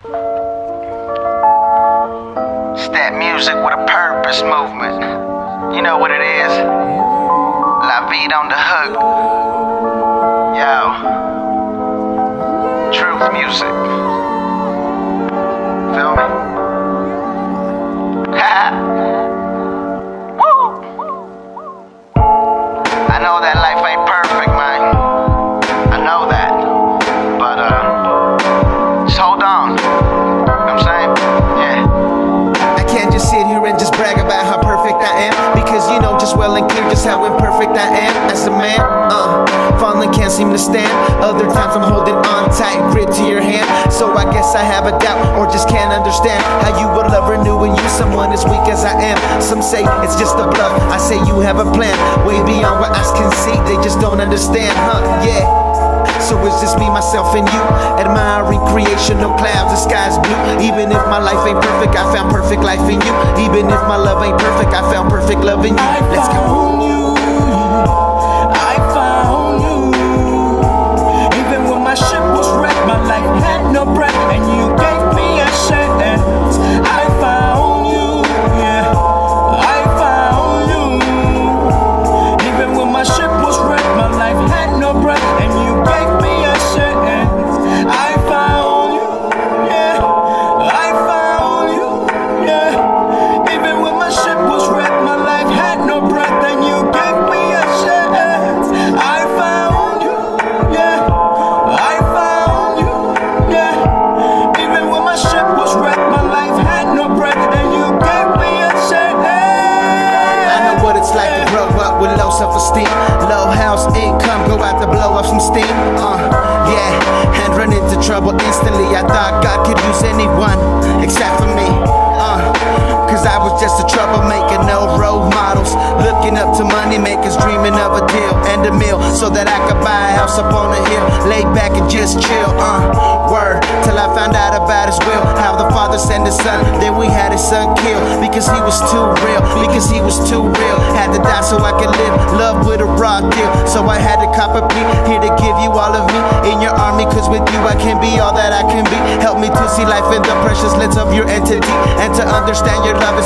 It's that music with a purpose movement. You know what it is? La Vida on the hook. Yo. Truth music. Feel me? Woo! I know that life ain't perfect, man. I know that. But, just hold on. You know what I'm saying? Yeah. I can't just sit here and just brag about how perfect I am, because you know just well and clear just how imperfect I am as a man. Falling can't seem to stand. Other times I'm holding on tight, grip to your hand. So I guess I have a doubt, or just can't understand how you would love renewing you someone as weak as I am. Some say it's just a bluff, I say you have a plan way beyond what eyes can see. They just don't understand, yeah. So it's just me, myself, and you, admiring creation, no clouds, the sky's blue. Even if my life ain't perfect, I found perfect life in you. Even if my love ain't perfect, I found perfect love in you. Let's go. I found you. Even when my ship was wrecked, my life had no breath, and you gave me a chance. I found you, yeah. I found you. Even when my ship was wrecked, my life had no breath, and you gave me a chance. I found you, yeah. I found you, yeah. Even when my ship was wrecked, my life had no breath, and you gave me a chance. I found you, yeah. I found you, yeah. Even when my ship was wrecked, my life had no breath, and you gave me a chance. I know what it's like to grow up with low self-esteem, low house income, go out to blow up some steam. Yeah, and run into trouble instantly. I thought God could use anyone except for me. Cause I was just a troublemaker, no role models, looking up to money makers, dreaming of a deal and a meal, so that I could buy a house up on a hill, lay back and just chill. Word, till I found out about his will, how the father sent his son, then we had his son killed, because he was too real, because he was too real. Had to die so I could live, love with a raw deal. So I had to cop a plea, here to give you all of me in your army, cause with you I can be all that I can be. Help me to see life in the precious lens of your entity, and to understand your love is